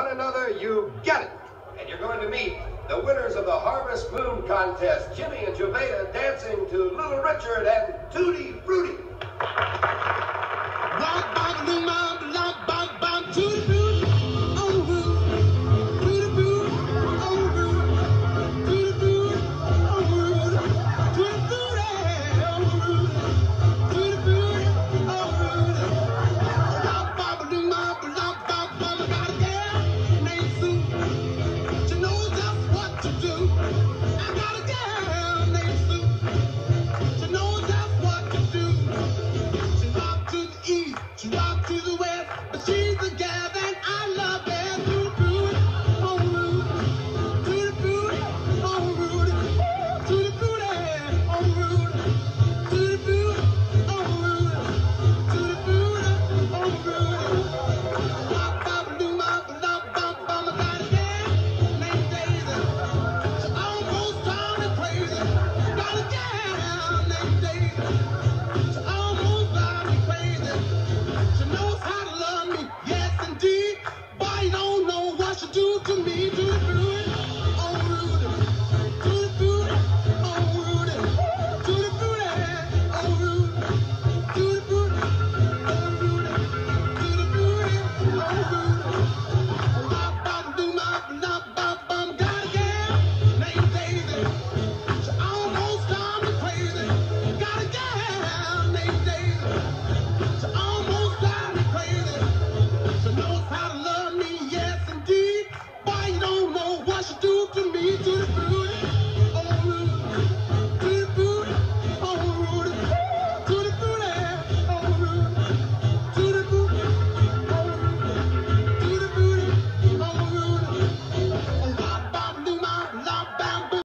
another, you get it. And you're going to meet the winners of the Harvest Moon Contest, Jimmy and Jovita dancing to Little Richard and Tutti Frutti. Rock bottom in my